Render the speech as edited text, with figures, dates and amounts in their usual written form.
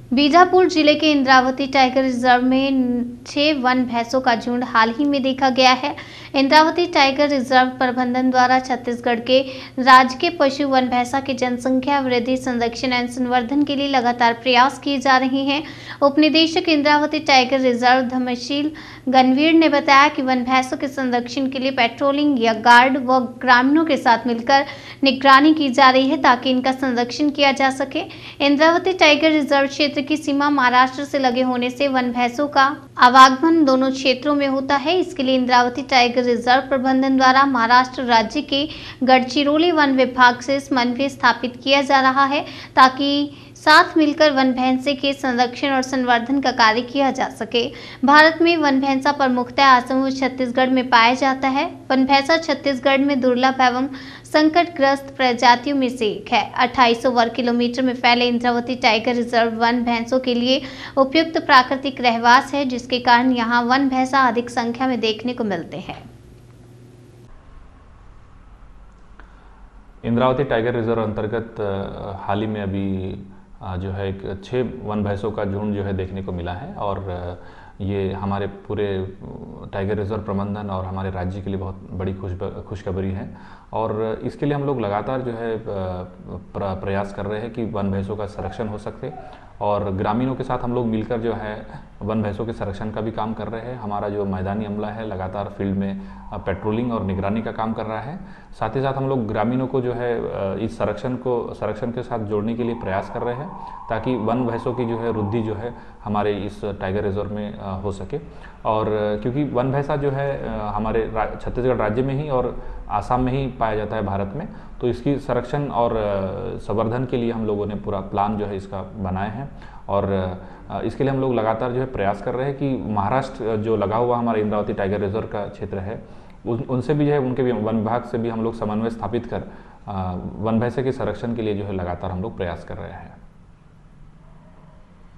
बीजापुर जिले के Indravati tiger reserve में 6 वन भैंसों का झुंड हाल ही में देखा गया है। इंद्रावती टाइगर रिजर्व प्रबंधन द्वारा छत्तीसगढ़ के राजकीय पशु वन भैंसा की जनसंख्या वृद्धि, संरक्षण एवं संवर्धन के लिए लगातार प्रयास किए जा रहे हैं। उप निदेशक इंद्रावती टाइगर रिजर्व धर्मशील गणवीर ने बताया कि वन भैंसों के संरक्षण के लिए पेट्रोलिंग या गार्ड व ग्रामीणों के साथ मिलकर निगरानी की जा रही है ताकि इनका संरक्षण किया जा सके। इंद्रावती टाइगर रिजर्व क्षेत्र की सीमा महाराष्ट्र से लगे होने से वन भैंसों का आवागमन दोनों क्षेत्रों में होता है। इसके लिए इंद्रावती टाइगर रिजर्व प्रबंधन द्वारा महाराष्ट्र राज्य के गढ़चिरौली वन विभाग से समन्वय स्थापित किया जा रहा है ताकि साथ मिलकर वन भैंसे के संरक्षण और संवर्धन का कार्य किया जा सके। भारत में वन भैंसा प्रमुखतः असम व छत्तीसगढ़ में पाया जाता है। वन भैंसा छत्तीसगढ़ में दुर्लभ एवं संकटग्रस्त प्रजातियों में से एक है। 2800 वर्ग किलोमीटर में फैले इंद्रावती टाइगर रिजर्व वन भैंसों के लिए उपयुक्त प्राकृतिक रहवास है, जिसके कारण यहाँ वन भैंसा अधिक संख्या में देखने को मिलते हैं। इंद्रावती टाइगर रिजर्व अंतर्गत हाल ही में अभी जो है एक 6 वन भैंसों का झुंड जो है देखने को मिला है और ये हमारे पूरे टाइगर रिजर्व प्रबंधन और हमारे राज्य के लिए बहुत बड़ी खुशखबरी है। और इसके लिए हम लोग लगातार जो है प्रयास कर रहे हैं कि वन भैंसों का संरक्षण हो सके और ग्रामीणों के साथ हम लोग मिलकर जो है वन भैंसों के संरक्षण का भी काम कर रहे हैं। हमारा जो मैदानी अमला है लगातार फील्ड में पेट्रोलिंग और निगरानी का काम कर रहा है। साथ ही साथ हम लोग ग्रामीणों को जो है इस संरक्षण के साथ जोड़ने के लिए प्रयास कर रहे हैं ताकि वन भैंसों की जो है वृद्धि जो है हमारे इस टाइगर रिजर्व में हो सके। और क्योंकि वन भैंसा जो है हमारे छत्तीसगढ़ राज्य में ही और आसाम में ही पाया जाता है भारत में, तो इसकी संरक्षण और संवर्धन के लिए हम लोगों ने पूरा प्लान जो है इसका बनाए हैं। और इसके लिए हम लोग लगातार जो है प्रयास कर रहे हैं कि महाराष्ट्र जो लगा हुआ हमारा इंद्रावती टाइगर रिजर्व का क्षेत्र है उनसे भी जो है उनके भी वन विभाग से भी हम लोग समन्वय स्थापित कर वन भैंसे के संरक्षण के लिए जो है लगातार हम लोग प्रयास कर रहे हैं।